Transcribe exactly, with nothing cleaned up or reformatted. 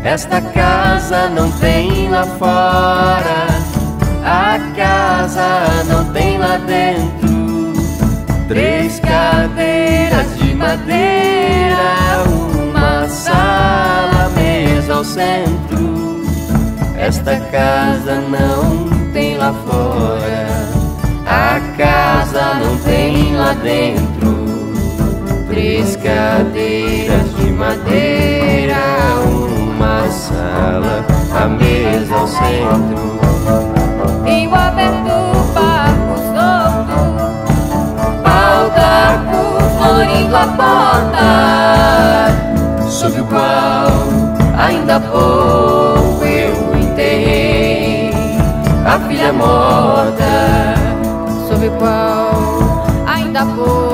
Esta casa não tem lá fora, a casa não tem lá dentro. Três cadeiras de madeira, uma sala, mesa ao centro. Esta casa não tem lá fora, a casa não tem lá dentro. Três cadeiras de madeira, uma sala, a mesa ao centro. Em Guabertuba, novo, pau d'arco florindo a porta, Sob o qual ainda há pouco eu enterrei a filha morta. sob o qual ainda há pouco